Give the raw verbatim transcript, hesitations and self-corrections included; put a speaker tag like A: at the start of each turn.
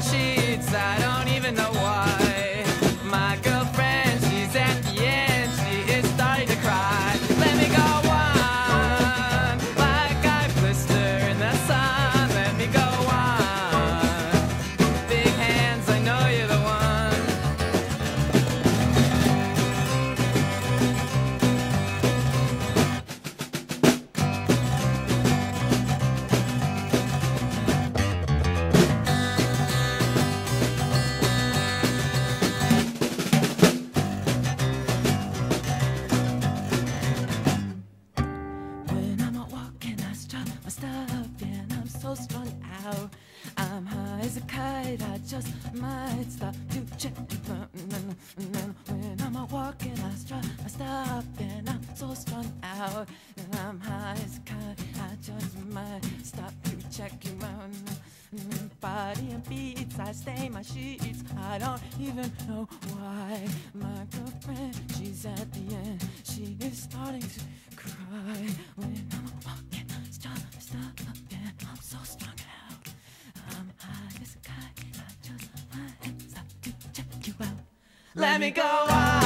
A: sheets, I don't even know why. My girlfriend, she's at the end, she is starting to cry. Let me go on, like I blister in the sun. Let me go on, big hands, I know you're the one. So strung out, I'm high as a kite. I just might stop to check you out. And then when I'm out walking, I strut, I stop, and I'm so strung out. And I'm high as a kite. I just might stop to check you out. Body and beats, I stain my sheets. I don't even know why. My girlfriend, she's at the end. She is starting to cry when I'm out walking. Stop, stop, and I'm so strung out. I'm high as a kite. I just my hands up to check you out. Let me go on.